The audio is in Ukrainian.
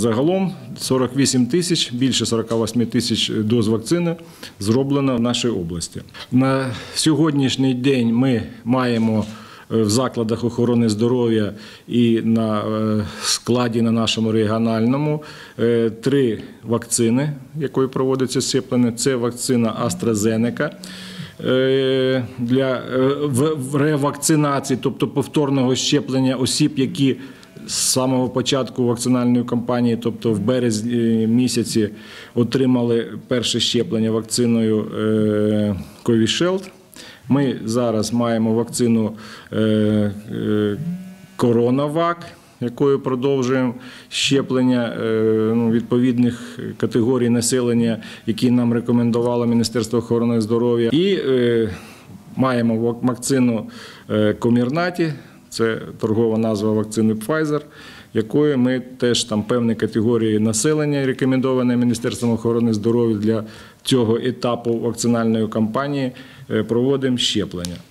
Загалом 48 тисяч, більше 48 тисяч доз вакцини зроблено в нашій області. На сьогоднішній день ми маємо в закладах охорони здоров'я і на складі на нашому регіональному 3 вакцини, якою проводиться щеплення. Це вакцина AstraZeneca для ревакцинації, тобто повторного щеплення осіб, які з самого початку вакцинальної кампанії, тобто в березні місяці, отримали перше щеплення вакциною Covishield. Ми зараз маємо вакцину CoronaVac, якою продовжуємо щеплення відповідних категорій населення, які нам рекомендувало Міністерство охорони здоров'я. І маємо вакцину Comirnaty, це торгова назва вакцини Pfizer, якою ми теж там певні категорії населення, рекомендовані Міністерством охорони здоров'я для цього етапу вакцинальної кампанії, проводимо щеплення.